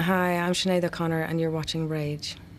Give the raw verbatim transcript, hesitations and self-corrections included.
Hi, I'm Sinead O'Connor and you're watching Rage.